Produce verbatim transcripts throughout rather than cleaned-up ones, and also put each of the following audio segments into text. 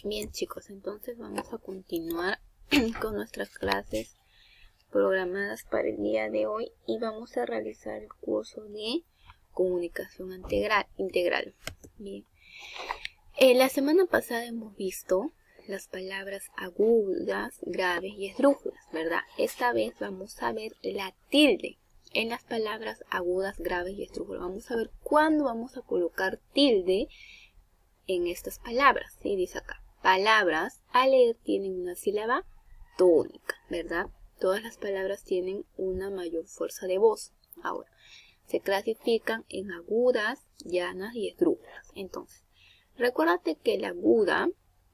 Bien chicos, entonces vamos a continuar con nuestras clases programadas para el día de hoy y vamos a realizar el curso de comunicación integral. integral. Bien, eh, la semana pasada hemos visto las palabras agudas, graves y esdrújulas, ¿verdad? Esta vez vamos a ver la tilde en las palabras agudas, graves y esdrújulas. Vamos a ver cuándo vamos a colocar tilde en estas palabras. ¿Sí? Dice acá, palabras a leer tienen una sílaba tónica, ¿verdad? Todas las palabras tienen una mayor fuerza de voz. Ahora, se clasifican en agudas, llanas y esdrújulas. Entonces, recuérdate que la aguda,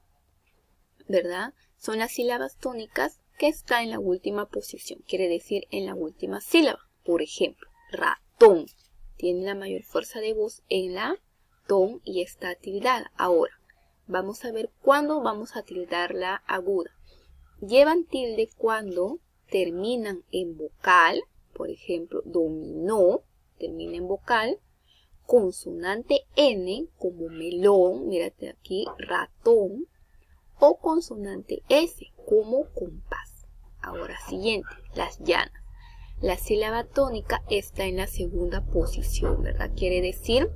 ¿verdad? Son las sílabas tónicas que están en la última posición, quiere decir en la última sílaba. Por ejemplo, ratón tiene la mayor fuerza de voz en la ton y está tildada. Ahora, vamos a ver cuándo vamos a tildar la aguda. Llevan tilde cuando terminan en vocal, por ejemplo, dominó, termina en vocal, consonante N como melón, mírate aquí, ratón, o consonante S como compás. Ahora, siguiente, las llanas. La sílaba tónica está en la segunda posición, ¿verdad? Quiere decir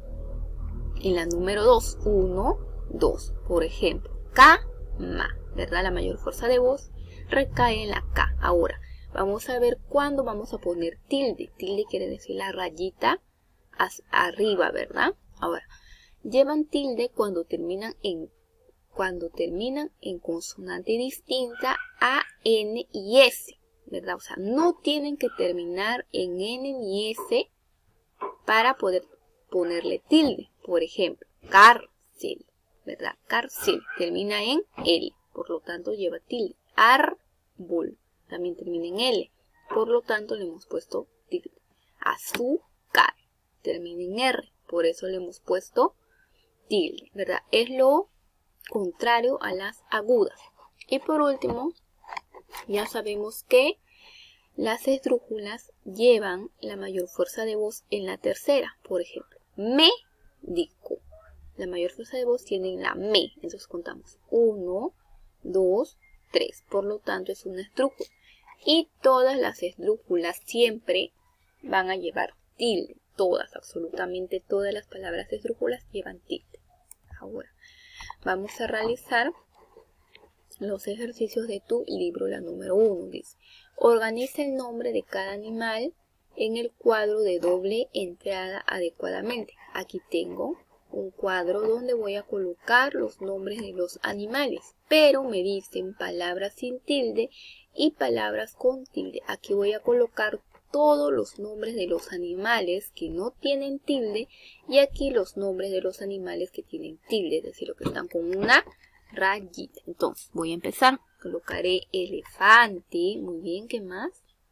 en la número dos, uno, dos. Por ejemplo, cama, ¿verdad? La mayor fuerza de voz recae en la K. Ahora, vamos a ver cuándo vamos a poner tilde. Tilde quiere decir la rayita hacia arriba, ¿verdad? Ahora, llevan tilde cuando terminan en, cuando terminan en consonante distinta a N y S, ¿verdad? O sea, no tienen que terminar en N ni S para poder ponerle tilde. Por ejemplo, cárcel, ¿verdad? Cárcel termina en L, por lo tanto lleva tilde. Árbol también termina en L, por lo tanto le hemos puesto tilde. Azúcar termina en R, por eso le hemos puesto tilde, ¿verdad? Es lo contrario a las agudas. Y por último, ya sabemos que las esdrújulas llevan la mayor fuerza de voz en la tercera. Por ejemplo, médico. La mayor fuerza de voz tiene la me. Entonces contamos uno, dos, tres. Por lo tanto es una esdrújula. Y todas las esdrújulas siempre van a llevar tilde. Todas, absolutamente todas las palabras esdrújulas llevan tilde. Ahora vamos a realizar los ejercicios de tu libro, la número uno. Dice, organiza el nombre de cada animal en el cuadro de doble entrada adecuadamente. Aquí tengo un cuadro donde voy a colocar los nombres de los animales, pero me dicen palabras sin tilde y palabras con tilde. Aquí voy a colocar todos los nombres de los animales que no tienen tilde y aquí los nombres de los animales que tienen tilde, es decir, los que están con una rayita. Entonces voy a empezar. Colocaré elefante. Muy bien, ¿qué más?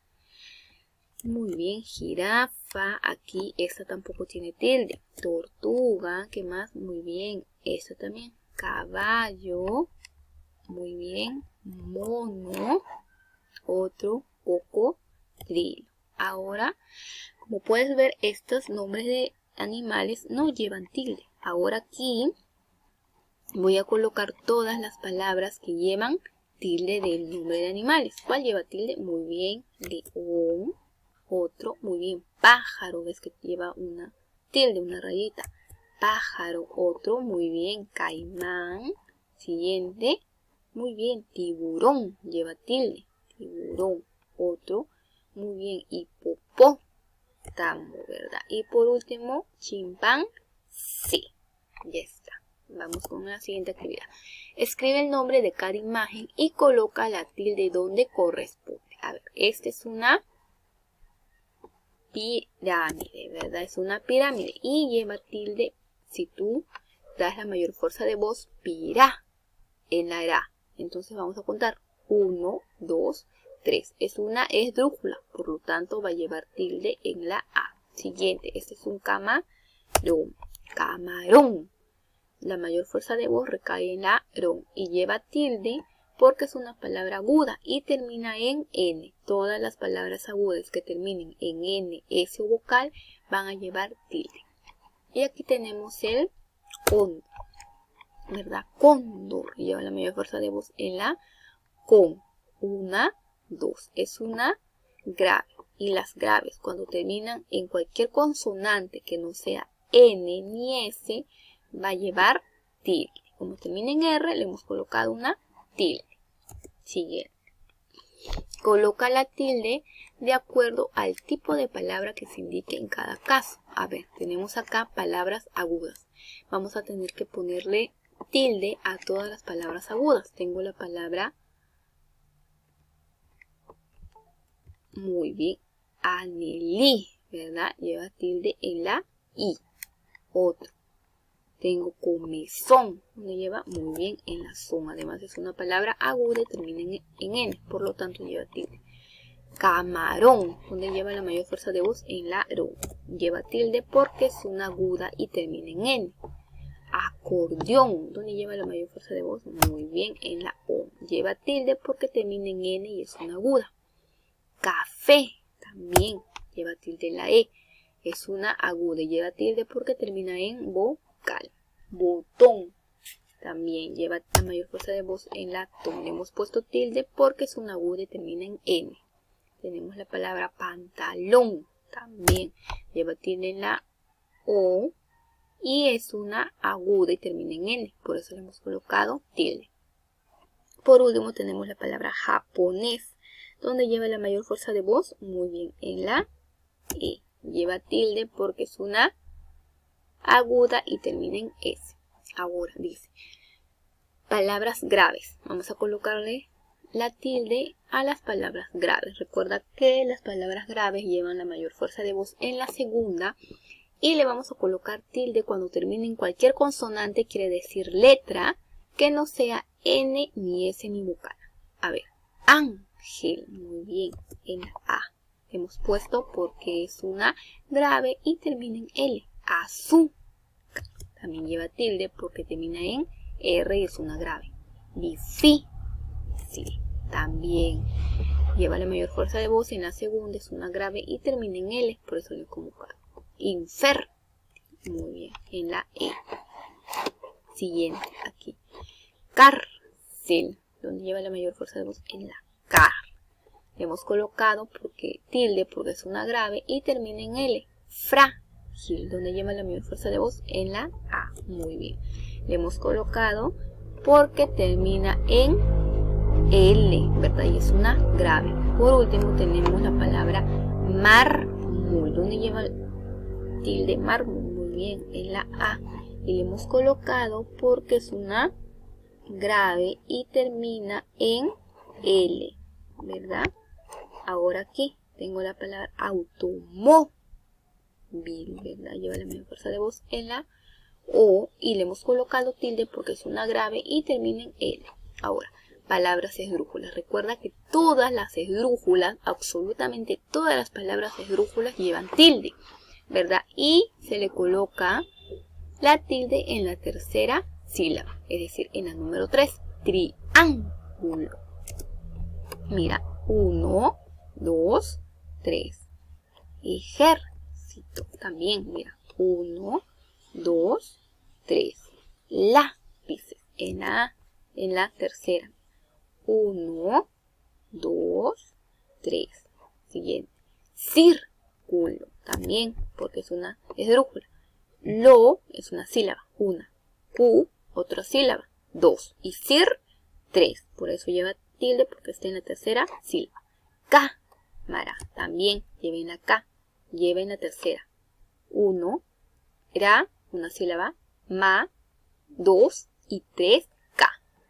Muy bien, jirafa. Aquí esta tampoco tiene tilde. Tortuga, ¿qué más? Muy bien, esta también. Caballo. Muy bien. Mono. Otro, cocodrilo. Ahora, como puedes ver, estos nombres de animales no llevan tilde. Ahora aquí voy a colocar todas las palabras que llevan tilde del nombre de animales. ¿Cuál lleva tilde? Muy bien, león. Otro, muy bien, pájaro. ¿Ves que lleva una tilde, una rayita? Pájaro. Otro, muy bien, caimán. Siguiente, muy bien, tiburón. Lleva tilde. Tiburón. Otro, muy bien, hipopótamo, ¿verdad? Y por último, chimpancé. Ya está. Vamos con la siguiente actividad. Escribe el nombre de cada imagen y coloca la tilde donde corresponde. A ver, esta es una pirámide, ¿verdad? Es una pirámide y lleva tilde. Si tú das la mayor fuerza de voz, pirá, en la ra. Entonces vamos a contar. uno, dos, tres. Es una esdrújula, por lo tanto va a llevar tilde en la A. Siguiente, este es un camarón. Camarón. La mayor fuerza de voz recae en la ron y lleva tilde porque es una palabra aguda y termina en N. Todas las palabras agudas que terminen en N, S o vocal van a llevar tilde. Y aquí tenemos el cóndor. ¿verdad? Cóndor, lleva la mayor fuerza de voz en la con. Una, dos. Es una grave. Y las graves, cuando terminan en cualquier consonante que no sea N ni S, va a llevar tilde. Como termina en R, le hemos colocado una tilde. Siguiente. Coloca la tilde de acuerdo al tipo de palabra que se indique en cada caso. A ver, tenemos acá palabras agudas. Vamos a tener que ponerle tilde a todas las palabras agudas. Tengo la palabra, muy bien, anhelí, ¿verdad? Lleva tilde en la I. Otro. Tengo comezón, donde lleva muy bien en la son. Además es una palabra aguda y termina en, en N, por lo tanto lleva tilde. Camarón, donde lleva la mayor fuerza de voz en la ro. Lleva tilde porque es una aguda y termina en N. Acordeón, donde lleva la mayor fuerza de voz, muy bien en la O. Lleva tilde porque termina en N y es una aguda. Café, también lleva tilde en la E. Es una aguda y lleva tilde porque termina en vocal. Botón, también lleva la mayor fuerza de voz en la ton. Le hemos puesto tilde porque es una aguda y termina en N. Tenemos la palabra pantalón, también lleva tilde en la O y es una aguda y termina en N. Por eso le hemos colocado tilde. Por último tenemos la palabra japonés, donde lleva la mayor fuerza de voz, muy bien, en la E. Lleva tilde porque es una aguda y termina en S. Ahora dice, palabras graves. Vamos a colocarle la tilde a las palabras graves. Recuerda que las palabras graves llevan la mayor fuerza de voz en la segunda y le vamos a colocar tilde cuando termine en cualquier consonante, quiere decir letra, que no sea N, ni S, ni vocal. A ver, ángel, muy bien, en la A. Hemos puesto porque es una grave y termina en L. Azúcar, también lleva tilde porque termina en R y es una grave. Difícil, también lleva la mayor fuerza de voz en la segunda, es una grave y termina en L, por eso lo he colocado. Infer, muy bien, en la E. Siguiente, aquí. Cárcel, donde lleva la mayor fuerza de voz en la K. Le hemos colocado porque tilde porque es una grave y termina en L. Frágil, donde lleva la mayor fuerza de voz en la A. Muy bien. Le hemos colocado porque termina en L, ¿verdad? Y es una grave. Por último tenemos la palabra mármol, donde lleva tilde mármol, muy bien, en la A. Y le hemos colocado porque es una grave y termina en L, ¿verdad? Ahora aquí tengo la palabra automóvil, ¿verdad? Lleva la mayor fuerza de voz en la O y le hemos colocado tilde porque es una grave y termina en L. Ahora, palabras esdrújulas. Recuerda que todas las esdrújulas, absolutamente todas las palabras esdrújulas llevan tilde, ¿verdad? Y se le coloca la tilde en la tercera sílaba, es decir, en la número tres. Triángulo. Mira, uno, dos, tres. Ejército. También, mira, uno, dos, tres. Lápices. En la, en la tercera. uno, dos, tres. Siguiente. Círculo. También, porque es una esdrújula. Lo es una sílaba. Una. Q, otra sílaba. Dos. Y cir, tres. Por eso lleva tilde porque está en la tercera sílaba. Cámara, también lleva en la K, lleva en la tercera. Uno, ra, una sílaba, ma, dos y tres, K.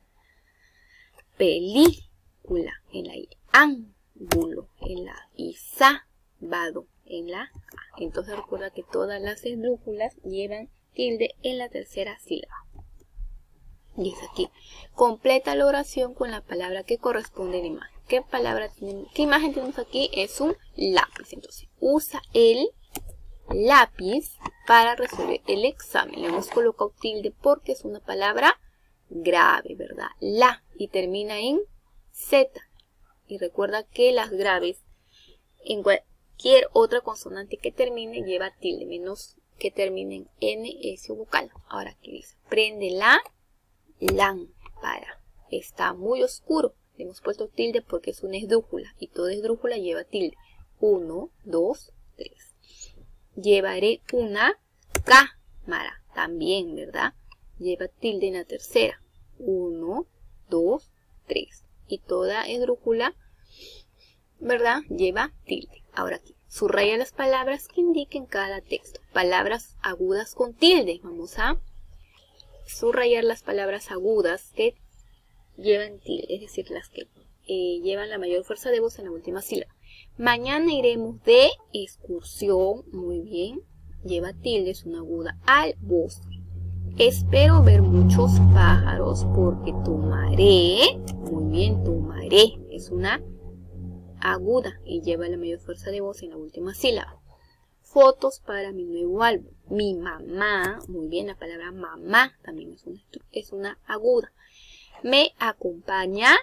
Película, en la I. Ángulo, en la I. Sábado, en la A. Entonces recuerda que todas las esdrújulas llevan tilde en la tercera sílaba. Y es aquí. Completa la oración con la palabra que corresponde a la imagen. ¿Qué palabra tenemos? ¿Qué imagen tenemos aquí? Es un lápiz. Entonces, usa el lápiz para resolver el examen. Le hemos colocado tilde porque es una palabra grave, ¿verdad? La y termina en Z. Y recuerda que las graves en cualquier otra consonante que termine lleva tilde, menos que termine en N, S o vocal. Ahora aquí dice, prende la lámpara. Está muy oscuro. Le hemos puesto tilde porque es una esdrújula y toda esdrújula lleva tilde. Uno, dos, tres. Llevaré una cámara. También, ¿verdad? Lleva tilde en la tercera. Uno, dos, tres. Y toda esdrújula, ¿verdad? Lleva tilde. Ahora aquí, subraya las palabras que indiquen cada texto. Palabras agudas con tilde. Vamos a subrayar las palabras agudas que llevan tilde, es decir, las que eh, llevan la mayor fuerza de voz en la última sílaba. Mañana iremos de excursión. Muy bien. Lleva tilde, es una aguda, al bosque. Espero ver muchos pájaros porque tomaré. Muy bien, tomaré. Es una aguda y lleva la mayor fuerza de voz en la última sílaba. Fotos para mi nuevo álbum. Mi mamá. Muy bien, la palabra mamá también es una, es una aguda. Me acompañará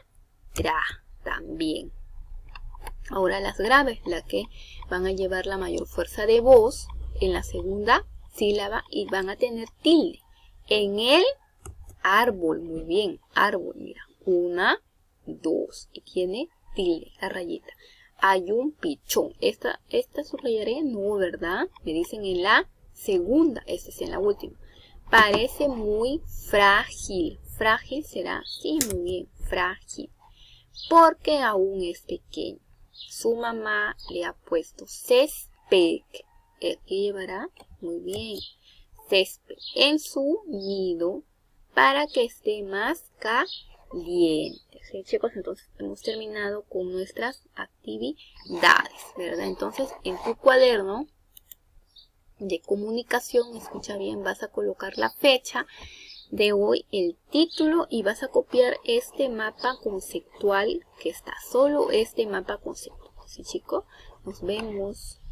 también. Ahora las graves, las que van a llevar la mayor fuerza de voz en la segunda sílaba y van a tener tilde. En el árbol, muy bien, árbol, mira, una, dos, y tiene tilde, la rayita. Hay un pichón, esta, esta subrayaré, no, ¿verdad? Me dicen en la segunda, esta es en la última. Parece muy frágil, frágil será, sí, muy bien, frágil, porque aún es pequeño. Su mamá le ha puesto césped, ¿qué llevará? Muy bien. Césped en su nido para que esté más caliente. ¿Sí, chicos? Entonces hemos terminado con nuestras actividades, ¿verdad? Entonces en tu cuaderno de comunicación, escucha bien, vas a colocar la fecha de hoy, el título y vas a copiar este mapa conceptual que está, solo este mapa conceptual. ¿Sí, chicos? Nos vemos.